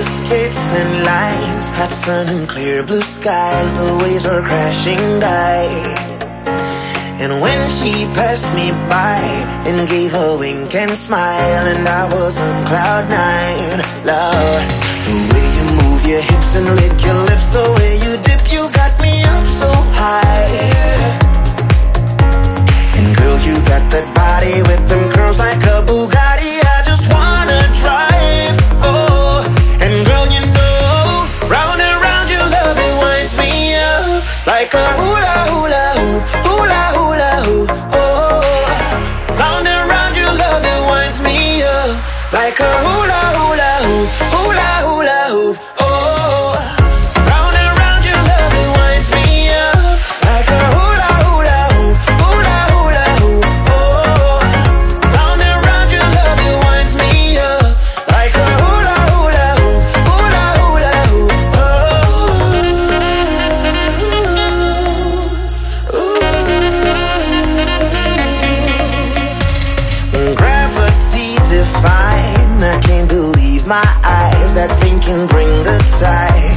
color skates, thin lines, hot sun and clear blue skies. The waves were crashing by. And when she passed me by and gave a wink and smile, and I was on cloud nine, Lord. The way you move your hips and lick your lips, the way you dip, you got me up so high. And girl, you got that body with them curls like a Bugatti. I just wanna drive, oh. And girl, you know, round and round your love, it winds me up like a hula hula hoop, hula hula hoop, oh. Round and round your love, it winds me up like a hula hula hoop, hula hula hoop, oh. Round and round your love, it winds me up like a hula hula hoop, hula hula hoop, oh. Round and round your love, it winds me up like a hula hula hoop, hula hula hoop, oh. Gravity define, I can't believe my eyes. That thing can bring the tide.